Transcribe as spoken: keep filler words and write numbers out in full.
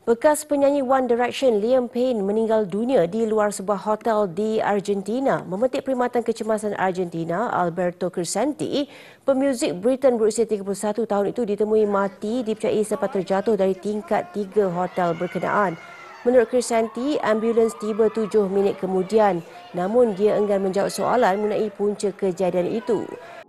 Bekas penyanyi One Direction Liam Payne meninggal dunia di luar sebuah hotel di Argentina. Memetik perkhidmatan kecemasan Argentina, Alberto Crescenti, pemuzik Britain berusia tiga puluh satu tahun itu ditemui mati dipercayai selepas terjatuh dari tingkat tiga hotel berkenaan. Menurut Crescenti, ambulans tiba tujuh minit kemudian. Namun dia enggan menjawab soalan mengenai punca kejadian itu.